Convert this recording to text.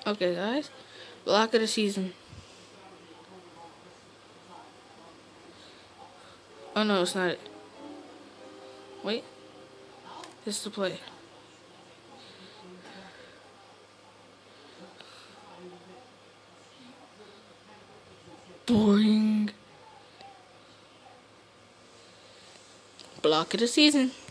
Okay, guys. Block of the season. Oh no, it's not it. Wait. This is the play. Boring. Block of the season.